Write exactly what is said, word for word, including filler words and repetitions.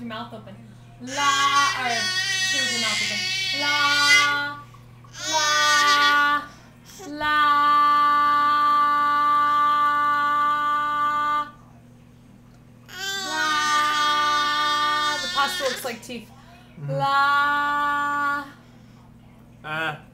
mouth open. La, or two with your mouth open. La, la, la. La. The pasta looks like teeth. Mm-hmm. La. Ah.